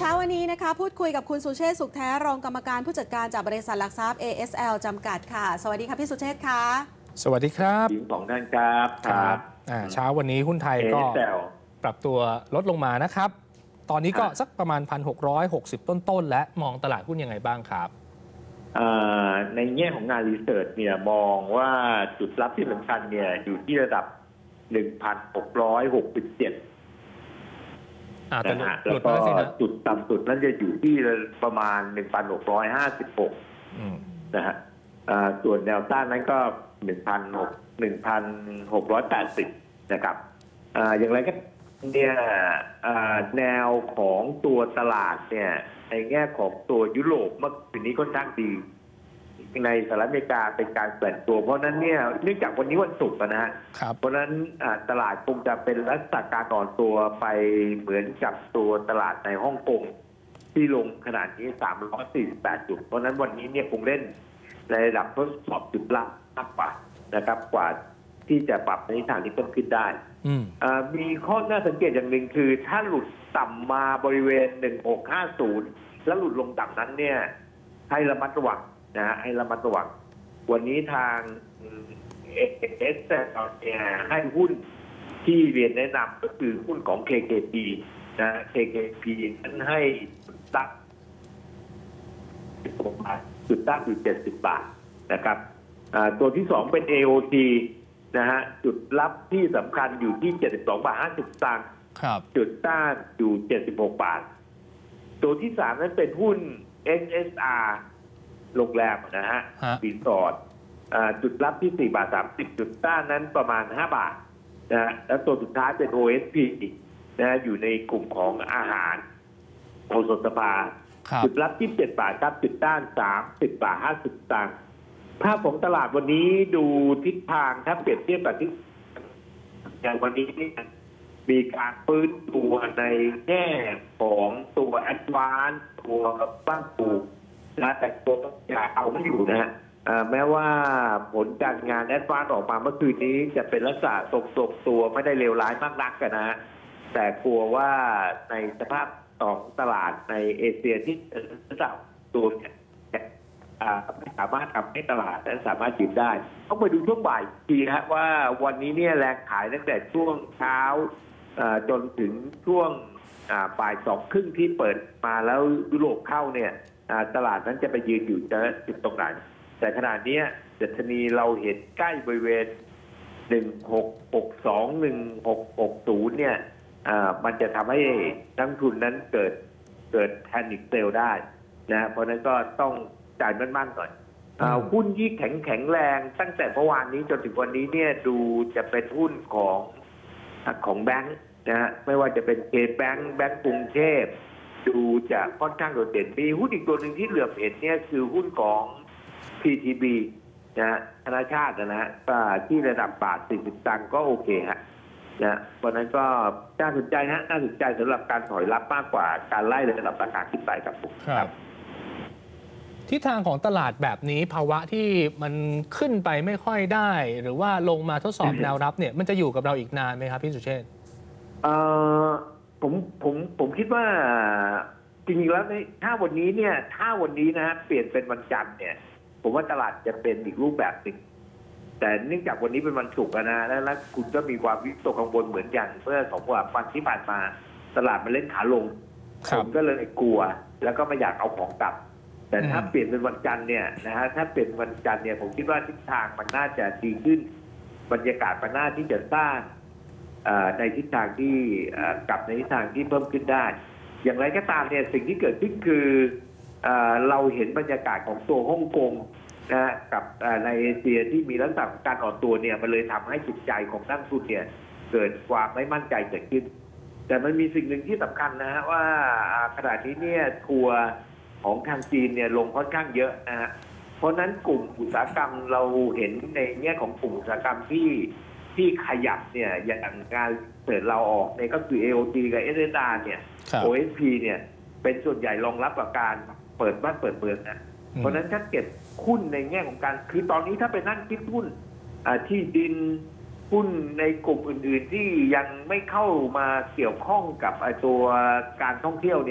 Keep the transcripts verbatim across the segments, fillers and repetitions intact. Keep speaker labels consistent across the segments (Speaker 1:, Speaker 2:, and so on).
Speaker 1: ช้าวันนี้นะคะพูดคุยกับคุณสุเชษฐ์สุขแท้รองกรรมการผู้จัดการจากบริษัทหลักทรัพย์ เอ เอส แอล จำกัดค่ะสวัสดีค่ะพี่สุเชษฐ์ค่ะ
Speaker 2: สวัสดีครับ
Speaker 3: สองท่านครับ
Speaker 2: ครับเช้าวันนี้หุ้นไทยก็ปรับตัวลดลงมานะครับตอนนี้ก็สักประมาณ หนึ่งพันหกร้อยหกสิบ ต้นๆและมองตลาดหุ้นยังไงบ้างครับ
Speaker 3: ในแง่ของงานรีเสิร์ชเนี่ยมองว่าจุดรับที่สำคัญเนี่ยอยู่ที่ระดับ หนึ่งพันหกร้อยหกสิบเจ็ดนะฮะแล้วก็จุดต่ำสุดนั้นจะอยู่ที่ประมาณ หนึ่งพันหกร้อยห้าสิบหก นะฮะส่วนแนวต้านนั้นก็ หนึ่งพันหกร้อยแปดสิบ นะครับอย่างไรก็เนี่ยแนวของตัวตลาดเนี่ยในแง่ของตัวยุโรปเมื่อคืนนี้ค่อนข้างดีในสหรัฐอเมริกาเป็นการแกว่งตัวเพราะนั้นเนี่ยเนื่องจากวันนี้วันศุกร์นะฮะเพราะนั้นตลาดคงจะเป็นลักษณะการอ่อนตัวไปเหมือนกับตัวตลาดในฮ่องกงที่ลงขนาดนี้สามร้อยสี่สิบแปดจุดเพราะนั้นวันนี้เนี่ยคงเล่นในระดับทดสอบจุดละมากกว่านะครับกว่าที่จะปรับในทิศทางที่เพิ่มขึ้นได้มีข้อน่าสังเกตอย่างหนึ่งคือถ้าหลุดต่ำมาบริเวณหนึ่งพันหกร้อยห้าสิบแล้วหลุดลงต่ำนั้นเนี่ยให้ระมัดระวังนะฮะให้ระมัดระวังวันนี้ทาง เอ เอส แอล เนี่ยให้หุ้นที่เรียนแนะนำก็คือหุ้นของ เค เค พี นะ เค เค พี นั้นให้ตั้งจุดตั้งอยู่เจ็ดสิบบาทนะครับตัวที่สองเป็น เอ โอ ที นะฮะจุดรับที่สำคัญอยู่ที่เจ็ดสิบสองบาทห้าสิบสตางค์จุดต้านอยู่เจ็ดสิบหกบาทตัวที่สามนั้นเป็นหุ้น เอส เอส อาร์ โรงแรมนะฮะรีสอร์ทจุดรับที่สี่บาทสามสิบจุดต้านนั้นประมาณห้าบาทนะฮะแล้วตัวสุดท้ายเป็น โอ เอส พี นะฮะอยู่ในกลุ่มของอาหารโอสถสภาจุดรับที่เจ็ดบาทครับจุดต้านสามสิบบาทห้าสิบตังค์ภาพของตลาดวันนี้ดูทิศทางถ้าเปรียบเทียบกับที่อย่างวันนี้มีการฟื้นตัวในแง่ของตัวแอดวานซ์ตัวบ้านปูนะแต่ตัวอย่าเอาไม่อยู่นะฮะแม้ว่าผลการงานแอดวานซ์ออกมาเมื่อคืนนี้จะเป็นลักษณะตกๆตัวไม่ได้เลวร้ายมากนักกันนะฮะแต่กลัวว่าในสภาพของตลาดในเอเชียที่ระดับตัวเนี่ยไม่สามารถทำให้ตลาดนั้นสามารถยืนได้ต้องไปดูช่วงบ่ายทีนะฮะว่าวันนี้เนี่ยแรงขายตั้งแต่ช่วงเช้าจนถึงช่วงบ่ายสองครึ่งที่เปิดมาแล้วยุโรปเข้าเนี่ยตลาดนั้นจะไปยืนอยู่จะจุดตรงไหนแต่ขณะนี้ดัชนีเราเห็นใกล้บริเวณหนึ่งหกหกสองหนึ่งหกหกศูนย์เนี่ยมันจะทำให้นักทุนนั้นเกิดเกิดแพนิคเซลได้นะเพราะนั้นก็ต้องจ่ายมั่นๆหน่อยหุ้นที่แข็งแข็งแรงตั้งแต่เมื่อวานนี้จนถึงวันนี้เนี่ยดูจะเป็นหุ้นของของแบงค์นะฮะไม่ว่าจะเป็นเคแบงค์แบงค์กรุงเทพดูจะค่อนข้างโดดเด่นมีหุ้นอีกตัวหนึ่งที่เหลือบเห็นเนี่ยคือหุ้นของ พี ที บี นะฮะธนาชาตินะฮะที่ระดับบาทสี่สิบตังค์ก็โอเคฮะนะเพราะนั้นก็น่าสนใจฮะน่าสนใจสำหรับการถอยรับมากกว่าการไล่ระดับราคาขึ้นไปครับผม
Speaker 2: ครับทิศทางของตลาดแบบนี้ภาวะที่มันขึ้นไปไม่ค่อยได้หรือว่าลงมาทดสอบแนวรับเนี่ยมันจะอยู่กับเราอีกนานไหมครับพี่สุเชษฐ์
Speaker 3: เอ่อผมผมผมคิดว่าจริงๆแล้วถ้าวันนี้เนี่ยถ้าวันนี้นะฮะเปลี่ยนเป็นวันจันทร์เนี่ยผมว่าตลาดจะเป็นอีกรูปแบบหนึ่งแต่เนื่องจากวันนี้เป็นวันศุกร์นะแล้วคุณก็มีความวิตกกังวลเหมือนกันเมื่อสองวันที่ผ่านมาตลาดมันเล่นขาลงผมก็เลยกลัวแล้วก็ไม่อยากเอาของกลับแต่ถ้าเปลี่ยนเป็นวันจันทร์เนี่ยนะฮะถ้าเปลี่ยนวันจันทร์เนี่ยผมคิดว่าทิศทางมันน่าจะดีขึ้นบรรยากาศมันน่าที่จะสร้างในทิศทางที่กลับในทิศทางที่เพิ่มขึ้นได้อย่างไรก็ตามเนี่ยสิ่งที่เกิดขึ้นคือเราเห็นบรรยากาศของตัวฮ่องกงนะกับในเอเชียที่มีลักษณะการอ่อนตัวเนี่ยมันเลยทำให้จิตใจของนักลงทุนเนี่ยเกิดความไม่มั่นใจเกิดขึ้นแต่มันมีสิ่งหนึ่งที่สำคัญนะฮะว่าขณะนี้เนี่ยทัวร์ของทางจีนเนี่ยลงค่อนข้างเยอะนะฮะเพราะนั้นกลุ่มอุตสาหกรรมเราเห็นในแง่ของกลุ่มอุตสาหกรรมที่ที่ขยับเนี่ยอย่างงานเปิดเราออกเนี่ยก็คือ เอ โอ ที กับ เอส เอส อาร์ เนี่ย โอ เอส พี เนี่ยเป็นส่วนใหญ่รองรับกับการเปิดบ้านเปิดเมืองนะเพราะนั้นถ้าเก็บหุ้นในแง่ของการคือตอนนี้ถ้าไปนั่งคิดหุ้นที่ดินหุ้นในกลุ่มอื่นๆที่ยังไม่เข้ามาเกี่ยวข้องกับตัวการท่องเที่ยวเนี่ย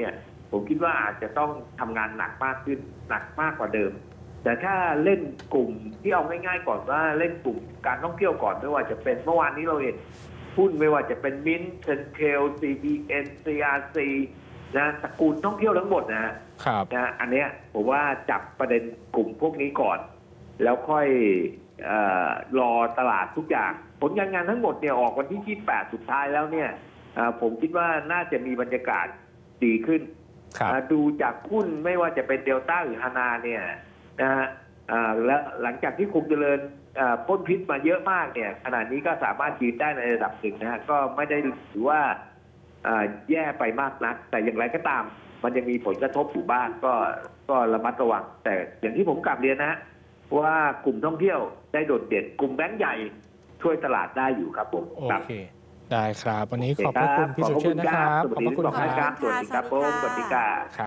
Speaker 3: ผมคิดว่าอาจจะต้องทำงานหนักมากขึ้นหนักมากกว่าเดิม แต่ถ้าเล่นกลุ่มที่เอาง่ายๆก่อนว่าเล่นกลุ่มการท่องเที่ยวก่อนไม่ว่าจะเป็นเมื่อวานนี้เราเห็นหุ้นไม่ว่าจะเป็นมินท์เซนเคล ซี บี เอ็น ซี อาร์ ซี นะตระกูลท่องเที่ยวทั้งหมดนะฮะ
Speaker 2: ครับ
Speaker 3: นะอันเนี้ยผมว่าจับประเด็นกลุ่มพวกนี้ก่อน แล้วค่อยเอ่อรอตลาดทุกอย่างผลงานงานทั้งหมดเนี่ยออกวันที่ยี่สิบแปดสุดท้ายแล้วเนี่ยผมคิดว่าน่าจะมีบรรยากาศดีขึ้นดูจากหุ้นไม่ว่าจะเป็นเดลต้าหรือฮานาเนี่ยนะฮะแล้วหลังจากที่คุมเจริญพ่นพิษมาเยอะมากเนี่ยขณะนี้ก็สามารถยืนได้ในระดับหนึ่งนะฮะก็ไม่ได้ถือว่าแย่ไปมากนักแต่อย่างไรก็ตามมันยังมีผลกระทบอยู่บ้างก็ก็ระมัดระวังแต่อย่างที่ผมกลับเรียนนะว่ากลุ่มท่องเที่ยวได้โดดเด่นกลุ่มแบงก์ใหญ่ช่วยตลาดได้อยู่ครับผม
Speaker 2: โอเคได้ครับวันนี้ขอบพระคุณพี่สุเชษฐ์นะครับ
Speaker 3: ขอบพระคุณครับสวัสดีครับสวัสดีครับสวัสดีครับ